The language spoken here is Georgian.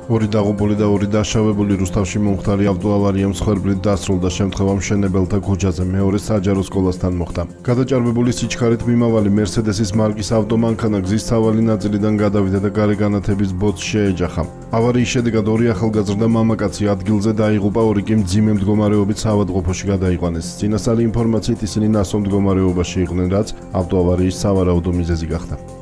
ორი დაღუპული და ორი დაშავებული რუსთავში მომხდარი ავტოავარია მსხვერპლით დასრულდა. შემთხვევა მშენებელთა ქუჩაზე მეორე საჯარო სკოლასთან მოხდა. გადაჭარბებული სიჩქარით მიმავალი მერსედესის მარკის ავტომანქანა გზის სავალი ნაწილიდან გადავიდა და გარეგანათების ბოძს შეეჯახა. ავარიის შედეგად ორი ახალგაზრდა მამაკაცი ადგილზე დაიღუპა, ორი კი მძიმე მდგომარეობით საავადმყოფოში გადაიყვანეს. წინასწარი ინფორმაციით ისინი ნასო მდგომარეობაში იყვნენ, რაც ავტოავარიის სავარაუდო მიზეზი გახდა.